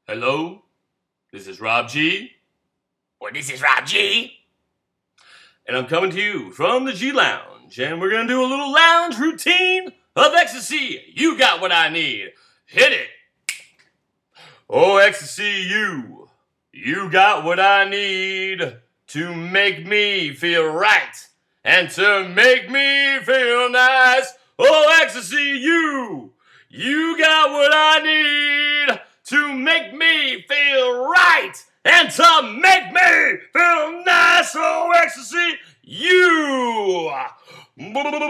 Hello, this is Rob G. Well, this is Rob G. And I'm coming to you from the G Lounge, and we're gonna do a little lounge routine of ecstasy. You got what I need. Hit it. Oh, ecstasy, you got what I need to make me feel right and to make me feel nice. Oh, ecstasy, you got what I need to make me feel right and to make me feel nice. Oh, ecstasy, you.